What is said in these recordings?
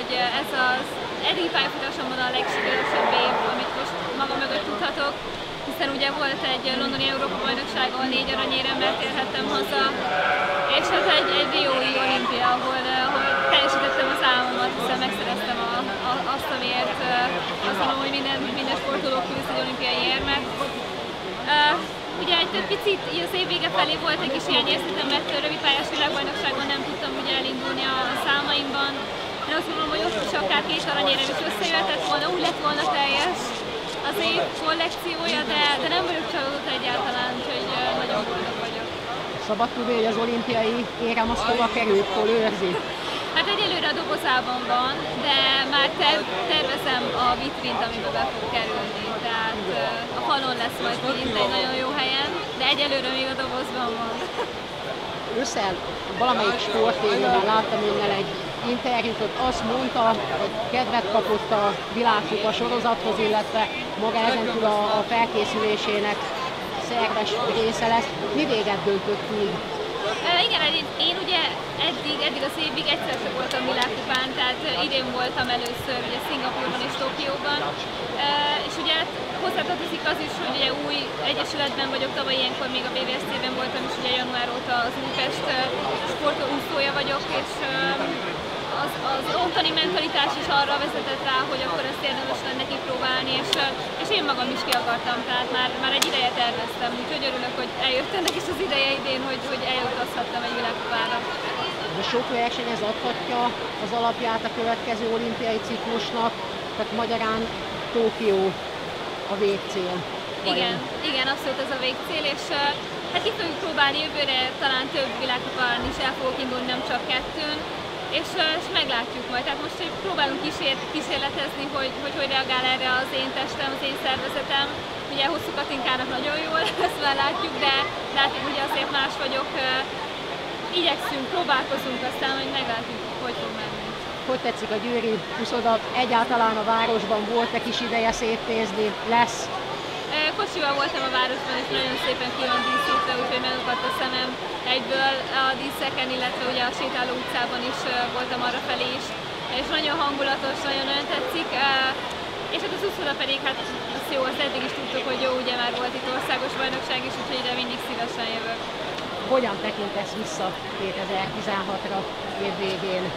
hogy ez az eddigi pályafutásomban a legsikeresebb év, amit most maga mögött tudhatok, hiszen ugye volt egy londoni Európa-bajnokság, ahol 4 aranyéremmel térhettem haza, és ez egy riói olimpia, ahol teljesítettem az álmomat, hiszen megszereztem azt, amiért azt mondom, hogy minden sportoló küzd egy olimpiai érmet. Ugye egy picit az év vége felé volt egy kis hiányérzetem, mert rövidpályás világbajnokságon nem tudtam ugye elindulni a számaimban. Én azt gondolom, hogy ott is akár 2 aranyérem is összejöhetett volna, úgy lett volna teljes az év kollekciója, de nem vagyok csalódott egyáltalán, úgyhogy nagyon boldog vagyok. Szabad tudni, hogy az olimpiai érem az hova került, hol őrzi? Hát egyelőre a dobozában van, de már tervezem a vitrint, amiben be fog kerülni. Tehát a falon lesz majd kint egy nagyon jó helyen, de egyelőre még a dobozban van. Ősszel valamelyik sportévében láttam önnel egy interjút, ott azt mondta, hogy kedvet kapott a világkupa sorozathoz, illetve maga ezentúl a felkészülésének szerves része lesz. Mi véget döntött úgy? Igen, én ugye eddig az évig egyszer sem voltam világkupán, tehát idén voltam először ugye Szingapúrban és Tokióban, és ugye hozzátartozik az is, hogy ugye új egyesületben vagyok, tavaly ilyenkor még a BVSC-ben voltam, és ugye január óta az Újpest sportúszója vagyok, és az ottani mentalitás is arra vezetett rá, hogy akkor ezt érdemes lenne kipróbálni, és én magam is ki akartam, tehát már egy ideje terveztem, úgyhogy örülök, hogy eljött ennek is az ideje idén, hogy eljutazhattam egy világkupára. De sok verseny ez adhatja az alapját a következő olimpiai ciklusnak, tehát magyarán Tokió a végcél. Igen, abszolút ez a végcél, és hát ki fogjuk próbálni jövőre, talán több világkupán is el fogok indulni, nem csak 2-n. És meglátjuk majd. Tehát most próbálunk kísérletezni, hogy reagál erre az én testem, az én szervezetem. Ugye Hosszú Katinkának nagyon jól, ezt már látjuk, de látjuk, hogy azért más vagyok. Igyekszünk, próbálkozunk, aztán hogy meglátjuk, hogy fog menni. Hogy tetszik a győri úszoda? Egyáltalán a városban volt-e kis ideje szétnézni? Lesz? Kocsival voltam a városban, és nagyon szépen ki van díszítve, úgyhogy megakadt a szemem egyből a díszeken, illetve ugye a sétáló utcában is voltam arra felé is, és nagyon hangulatos, nagyon tetszik. És hát az úszoda pedig, hát az jó, azt eddig is tudtuk, hogy jó, ugye már volt itt országos bajnokság is, úgyhogy ide mindig szívesen jövök. Hogyan tekintesz vissza 2016-ra év végén?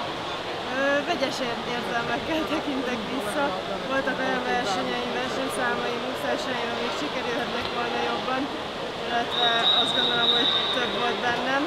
Vegyes érzelmekkel tekintek vissza. Voltak olyan versenyszámaim, úszásaim, amik sikerülhetnek volna jobban, illetve azt gondolom, hogy több volt bennem.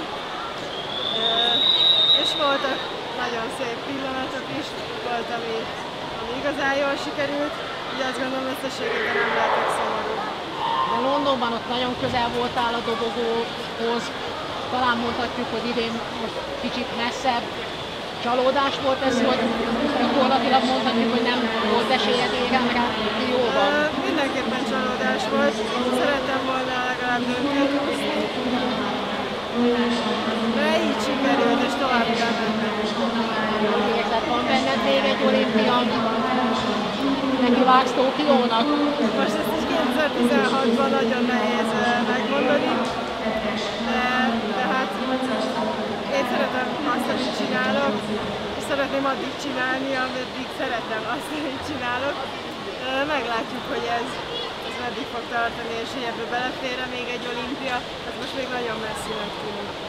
És voltak nagyon szép pillanatok is, volt, ami igazán jól sikerült, így azt gondolom, összességében nem lehetek szomorú. De Londonban ott nagyon közel voltál a dobogóhoz, talán mondhatjuk, hogy idén most kicsit messzebb. Csalódás volt ez, hogy gyakorlatilag mondhatjuk, hogy nem volt esélyed éremre Rióban? Mindenképpen csalódás volt. Szerettem volna legalább döntőt húzni. De így sikerült, és tovább kell mennem. Hogy érzed, van benned még egy olimpia? Neki vágsz Tokiónak? Most ezt is 2016-ban nagyon nehéz megmondani. De hát én szeretem azt, amit csinálok, és szeretném addig csinálni, ameddig szeretem azt, amit csinálok. Meglátjuk, hogy ez meddig fog tartani, és hogy ebből belefér még egy olimpia, ez most még nagyon messzinek tűnik.